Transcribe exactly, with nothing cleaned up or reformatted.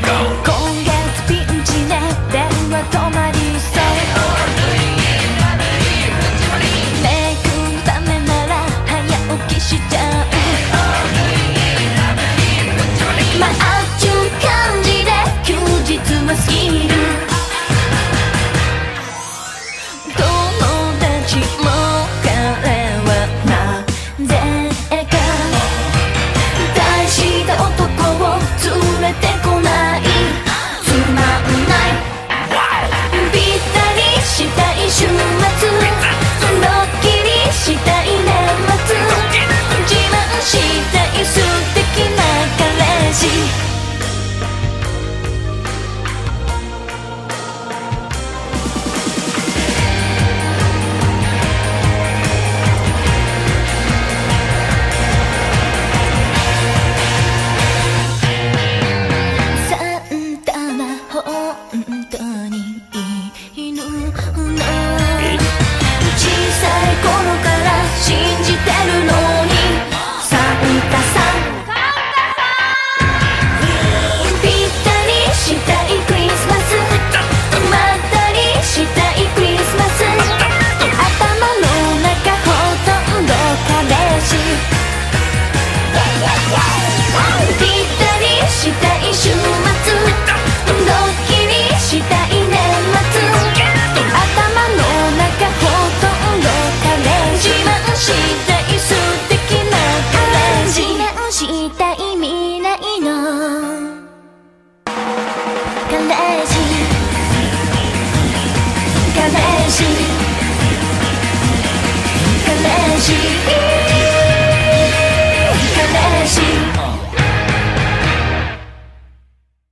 月ピンチで電話止まりそう。メイクのためなら早起きしちゃう。まあっちゅう感じで休日は過ぎる。友達も彼はなぜか大した男を連れてこない。つまんないぴったりしたい週末、ドッキリしたい年末、自慢したい素敵な彼氏。サンタは本当にいるの？小さい頃から信じてるのに、サンタさんぴったりしたいクリスマス、まったりしたいクリスマス、頭の中ほとんど彼氏。ぴったりしたい週末、ドッキリしたい年末、頭の中ほとんど彼氏。自慢したい素敵な彼氏。自慢したい未来の彼氏。彼氏彼氏